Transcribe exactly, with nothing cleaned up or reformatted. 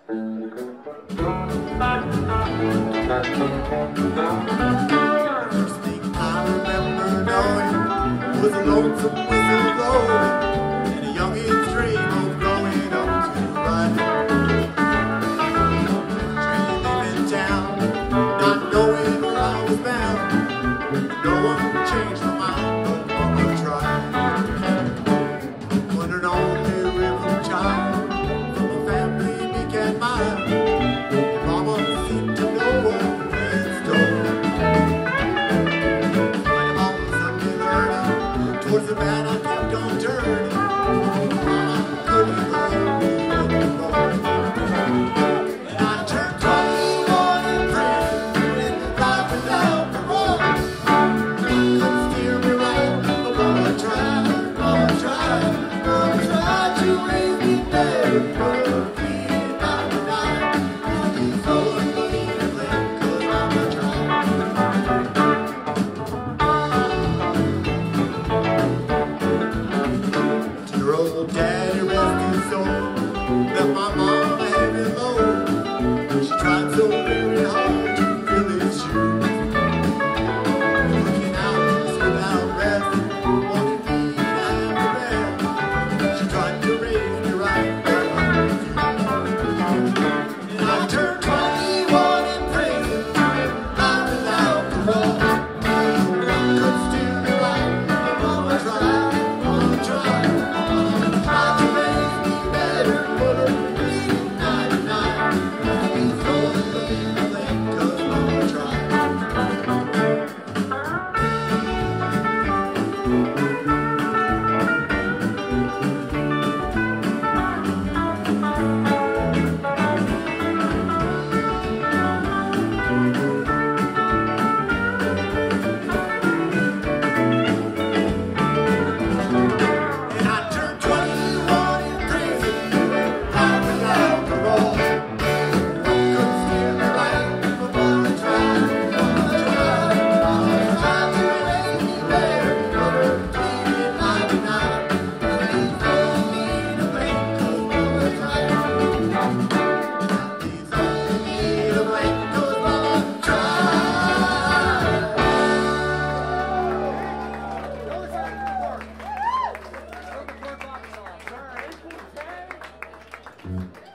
First thing I remember knowing was a lonesome whistle blowing and a youngin's dream of growing up to ride. Train leaving town, not knowing where I was bound. No one changed my mind, but Mama tried. When an only rhythm child from a family meek and mild, Mama seemed to know what it's told. My mom Sunday learning towards the bad I kept on turning. Mama couldn't believe me anymore. And I turned twenty-one in prison, in the life without parole. Couldn't steer me right, but Mama tried, Mama tried, Mama tried to raise me better. But being ninety-nine, he's so unbelievably, 'cause Mama tried. Dear old daddy, rest his soul, left my mama heavy load. She tried so very hard to fill his shoes. Looking out without rest, wanting me to have the best. She tried to raise me right, but I refused. And I turned twenty-one in prison, life without parole. Couldn't steer me right, but Mama tried, Mama tried. Mama tried to raise me better, but I'm being ninety-nine. He's so unbelievably, 'cause Mama tried. And I turned twenty-one in prison, life without parole. Couldn't steer me right, but Mama tried, Mama tried, Mama tried to raise me better, but I'm being ninety-nine. Please don't need a blink, 'cause Mama tried. Please don't need a blink, 'cause Mama tried. Sorry, eighteen ten.